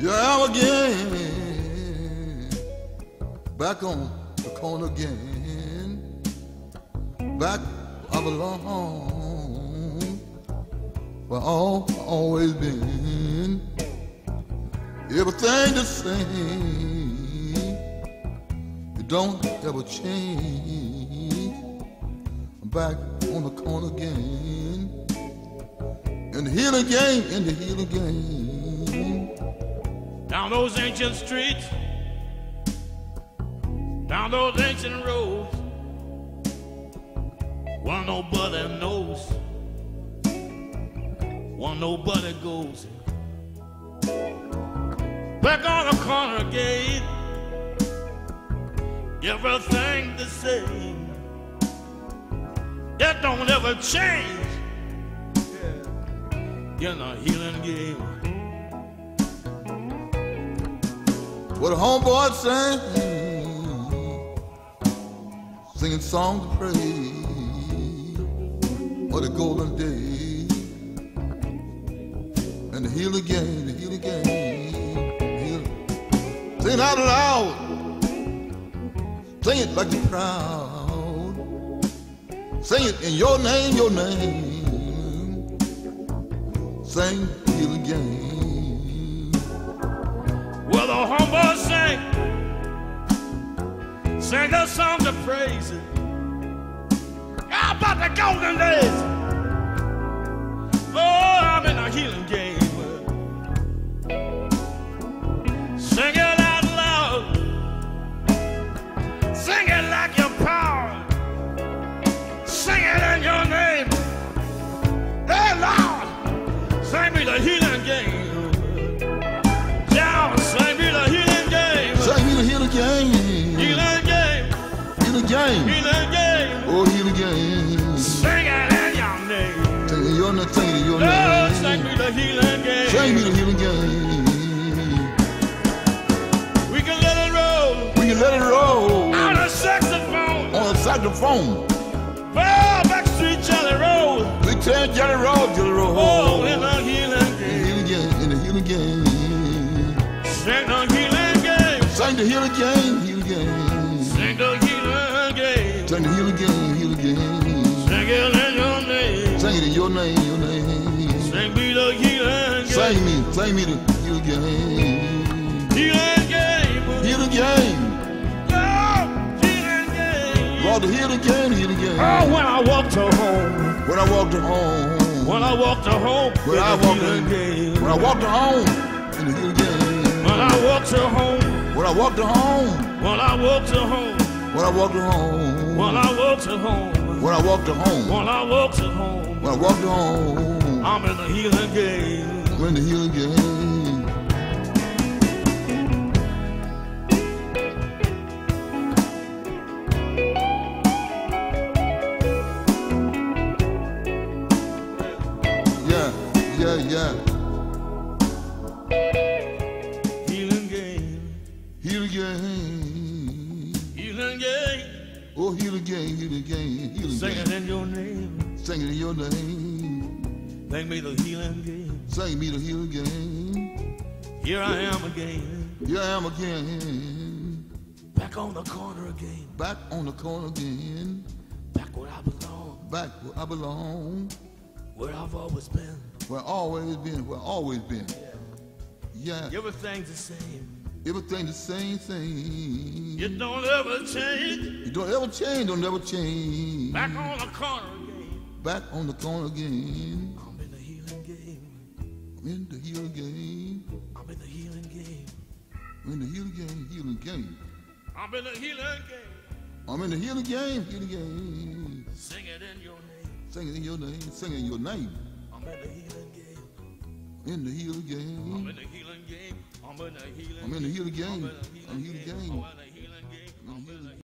Yeah, I'm again, back on the corner again, back where I belong, where I've always been. Everything the same, it don't ever change. I'm back on the corner again, in the healing game, in the healing game. Down those ancient streets, down those ancient roads, one nobody knows, one nobody goes. Back on the corner again, everything the same, it don't ever change. In a healing game. What the homeboys sing, singing songs of praise for the golden day, and the healing game, the healing game. Sing it out loud, sing it like you're proud, sing it in your name, your name. Sing healing game. Well, the homeboys sing their songs of praise. How about the golden days? Oh, I'm in a healing game. Sing it out loud, sing it like your power, sing it in your name. Hey, Lord, sing me the healing game. Yeah, sing me the healing game. Sing me the healing game. Healing game. Healing game. Healing game. Oh, healing game. Sing it in your name. Sing it in your name. Sing it in your Lord, name. sing me the healing game. Sing me the healing game. We can let it roll. We can let it roll. On a saxophone. On a saxophone. Well, backstreet Jelly Roll. We tell Jelly Roll, Jelly Roll. Oh, in the healing game. In the healing game. Sing the healing game. Sing the healing game, healing game. Sing the healing game. Sing the healing game, healing game. Sing it in your name. Sing it in your name, your name. Sing me the healing game. Sing me the healing game. Healing game. Healing game. Lord, healing game. Lord, the healing game, healing game. Oh, when I walk to home. When I walk to home. When I walk to home. When I walk to home. When I walk to home. In the healing game. When I walk to home. When I walk to home. When I walk to home. When I walk to home. When I walk to home. When I walk to home. When I walk to home. When I walk to home. I'm in the healing game. I'm in the healing game. Yeah. Healing game. Healing game. Healing game. Oh, healing game, healing game, healing Sing game. it in your name. Sing it in your name. Sing me the healing game. Sing me the healing game. Here I am again. Here I am again. Back on the corner again. Back on the corner again. Back where I belong. Back where I belong. Where I've always been. Where I always been. Where I always been. Yeah. Everything's the same. Everything the same thing. It don't ever change. It don't ever change. Don't ever change. Back on the corner again. Back on the corner again. I'm in the healing game. I'm in the healing game. I'm in the healing game. I'm in the healing game. Healing game. I'm in the healing game. I'm in the healing game. Healing game. Sing it in your name. Sing it in your name. Sing it in your name. I'm in the healing game. In the healing game. I'm in the healing game. I'm in the healing game. I'm in the healing game. I'm in the I'm in the healing game. game.